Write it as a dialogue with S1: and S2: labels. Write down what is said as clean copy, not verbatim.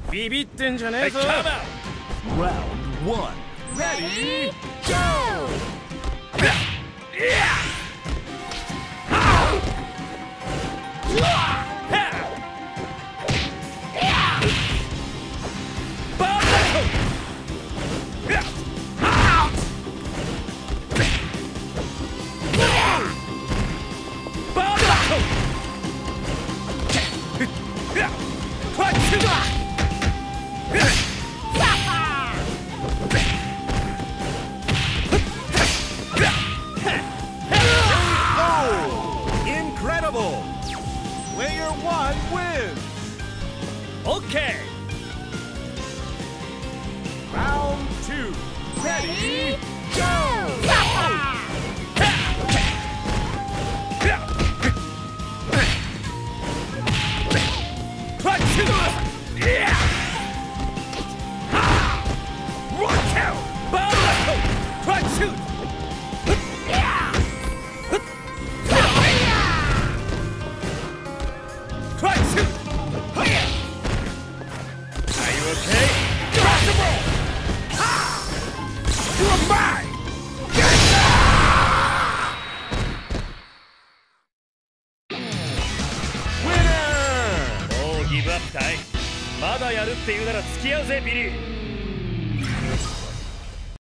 S1: ビビってんじゃねえぞ。
S2: Round 1.
S1: Ready, go!
S2: Incredible! Player 1 wins!
S1: Okay!
S2: Round 2.
S1: Ready, go!
S2: Winner!
S1: もうギブアップかい。まだやるって言うなら付き合うぜビリー。